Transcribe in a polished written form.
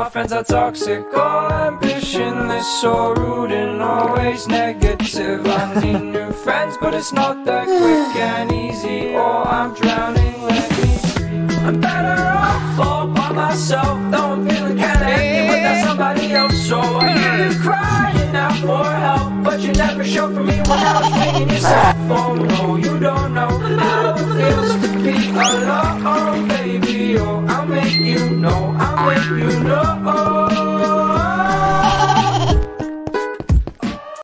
my friends are toxic, all ambitionless, so rude and always negative. I need new friends, but it's not that quick and easy, or I'm drowning, let me breathe. I'm better off all by myself, though I'm feeling kinda empty without somebody else. So I hear you crying out for help, but you never showed for me when I was ringing your cell phone. No, you don't know how it feels to be alone, baby. Oh, I'll make you know, I'll make you know.